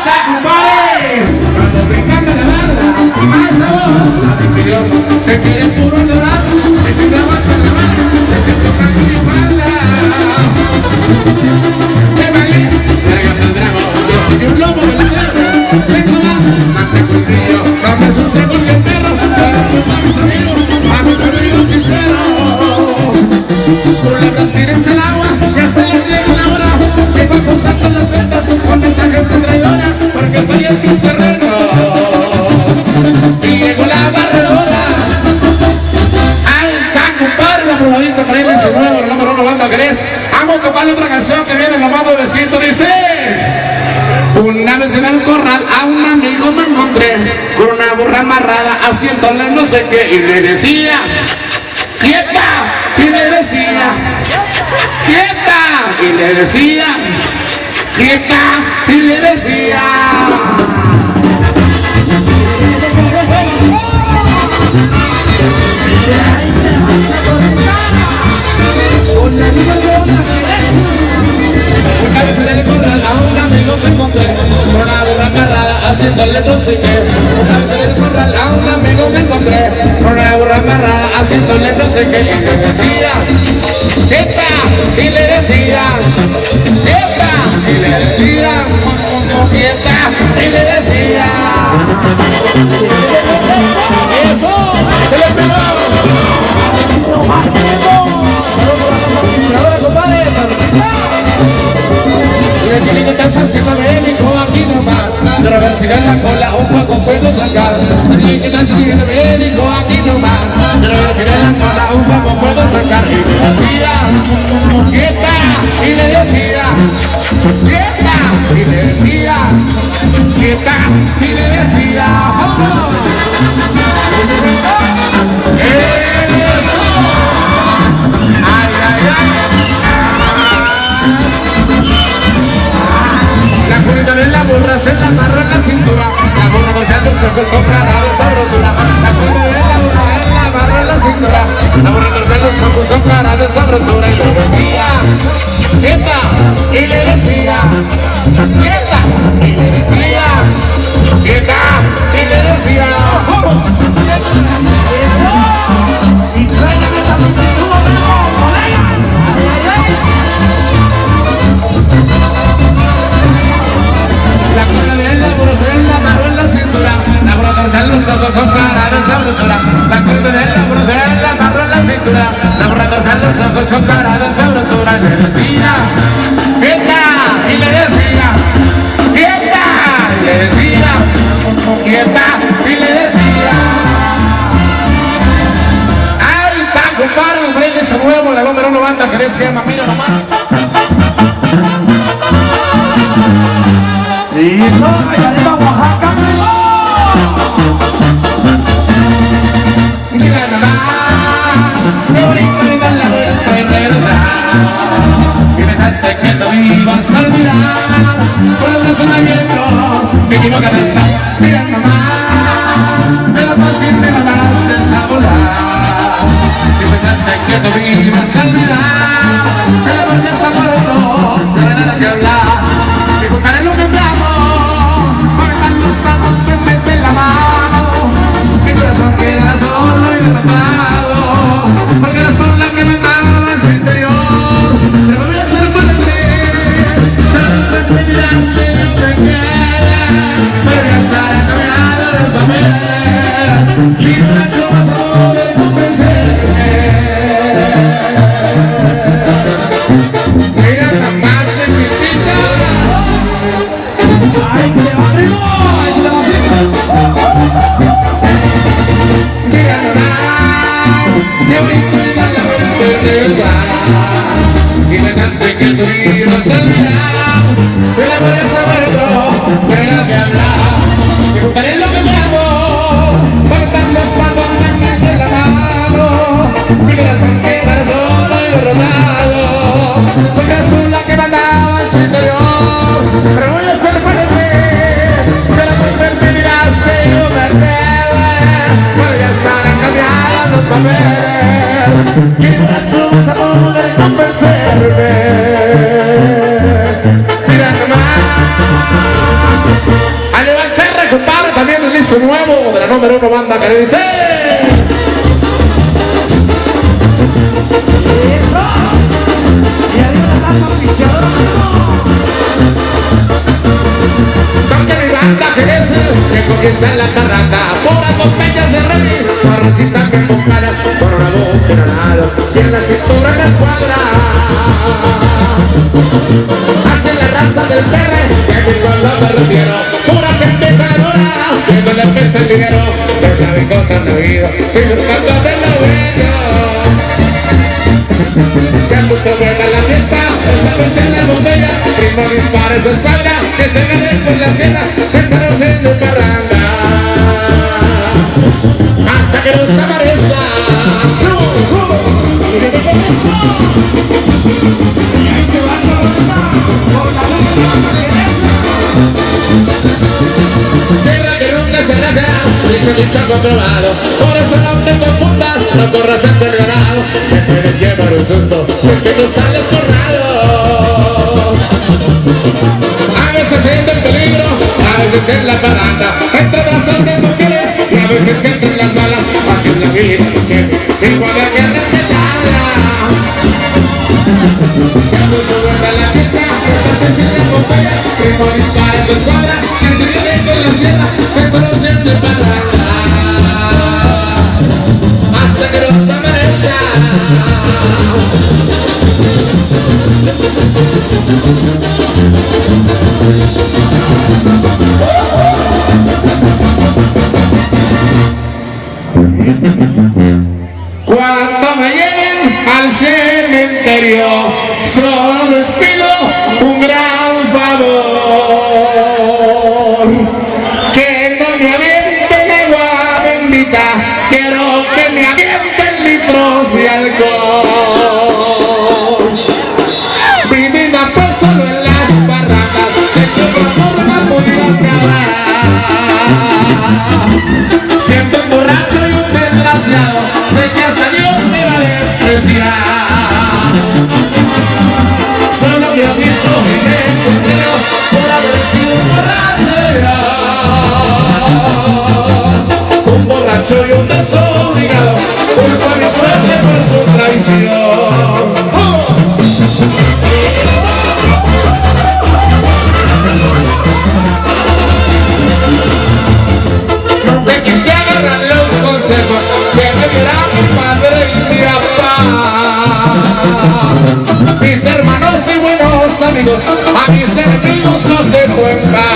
está, compadre! Cuando brincando la banda, más sabor, la envidiosa se quiere puro adorar, y si te aguanta la mano, se siente casi mi espalda. ¡Qué vale! Largando el dragón, yo soy un lobo de la selva, tengo más sangre que un río, no me asusté porque el perro, pero a mis amigos sinceros, culebras tírense al agua, ya se les llega la hora, me va costando las ventas, con mensajes de traidora, porque estoy en mis terrenos, y llegó la barredora. ¡Ay, está, compadre! La probadita para él, ese nuevo, el número 1 banda Gres. Vamos a tocarle otra canción que viene lo más nuevecito, dice: una vez en el corral a un amigo me encontré con una burra amarrada haciéndole no sé qué, y le decía: ¡quieta! Y le decía: ¡quieta! Y le decía: ¡quieta! Y le decía. Una vez en el corral a un amigo me encontré con una burra amarrada haciéndole no sé qué. Una vez en el corral a un amigo me encontré con una burra amarrada haciéndole no sé qué, y le decía: quieta, y le decía: quieta, y le decía: quieta, y le decía. Eso se le pegó. Y le estás haciendo médico aquí nomás, pero a ver si en la cola un poco puedo sacar. Y que estás haciendo médico aquí nomás, pero a ver si en la cola un poco puedo sacar. Y le decía: quieta, y le decía: quieta, y le decía: quieta, y le decía. ¡Eso! ¡Ay, ay, ay! La curita de la burra se la amarra en la cintura, la burra golpea los ojos con cara de sabrosura. La curita de la burra se la amarra en la cintura, la burra golpea los ojos con cara de sabrosura. Y le decía: quieta, y le decía: quieta, y le decía: quieta, y le decía. Y traigan esa multitud, colega. La cuerda de la burra se la amarró en la cintura, la burra torce los ojos con cara de sabrosura. La cuerda de la burra se la amarró en la cintura, la burra torce los ojos con cara de sabrosura. Y le decía: quieta, y le decía: quieta, y le decía: quieta, y le decía. ¡Ay, está, compadre! Me prende ese nuevo, la número 1 banda Gres se llama Mira Nomás. ¡Listo! ¡Allá arriba, Oaxaca! ¡Mira nomás! ¡Qué bonito me da la vuelta y regresar! Y pensaste que tú me ibas a olvidar con los brazos abiertos, me equivocaste. ¡Mira nomás! ¡De lo fácil me mandaste a volar! Y pensaste que tú me ibas a olvidar, el amor ya está muerto, no hay nada que hablar. Y buscaré lo que me amo, cortando los pasos que mete la mano. Mi corazón quedará solo y derrotado, porque eres por la que me daba en su interior. Pero me voy a hacer fuerte, pero me dirás que no te quedas, pero ya estará cambiado los papeles, y no he hecho más a poder convencerme. Mira nomás, chiquitita. ¡Ay, que va arriba! Mira nomás, qué bonito me da la vuelta y regresar. Y pensaste que tú ibas a olvidar, el amor ya está muerto, pero no hay que hablar. Y buscaré lo que me amo, cortando hasta donde me mete la mano. Mi corazón quedará solo y derrotado, porque eres tú la que mandaba en su interior. Pero voy a ser fuerte, que la mujer me dirás que yo me quedé, pero ya estarán cambiados los papeles, y no he hecho más a poder convencerme. Mira nomás. disco nuevo de la número 1 banda que dice... Toque mi banda que es que comienza la parranda, puras botellas de remi, barrecitas que empujadas, con una boca en alado, y en la cintura en la escuadra. Hace la raza del perre, que a mi pueblo me refiero, pura gente ganadora, que no le pesa el dinero, que sabe cosas de vida, sin buscando de lo bello. Se puso buena la fiesta, esta vez en las botellas, primo dispares de espalda, que se gane por la sierra, esta noche es de parranda, hasta que nos amanezca. Tierra que nunca se rata, dice dicho comprobado, por eso no te confundas, no corras ante el ganado, que puedes llevar un susto, si es que no sales corrado. A veces siente el peligro, a veces en la parranda, entre brazos de mujeres, y a veces sienten las balas, así es la vida, no siempre, igual hay que respetarla. Se puso buena la fiesta, esta vez en las botellas, primo dispara su escuadra, que se viene con la sierra, esta noche es de parranda, hasta que nos amanezca. Cuando me lleven al cementerio, solo les pido un gran favor, que no me avienten agua bendita, quiero que me avienten litros de alcohol. Mi vida fue solo en las barracas, de que mi amor no podía acabar. Siempre un borracho y un desgraciado, sé que hasta Dios me va a despreciar. Solo me aviento y me condeno por haber sido un borracho. Un borracho y un desobligado, culpa mi suerte por su traición. Te quise agarrar los consejos que me dieron mi padre y mi papá. Mis hermanos y buenos amigos, a mis enemigos los dejo en paz.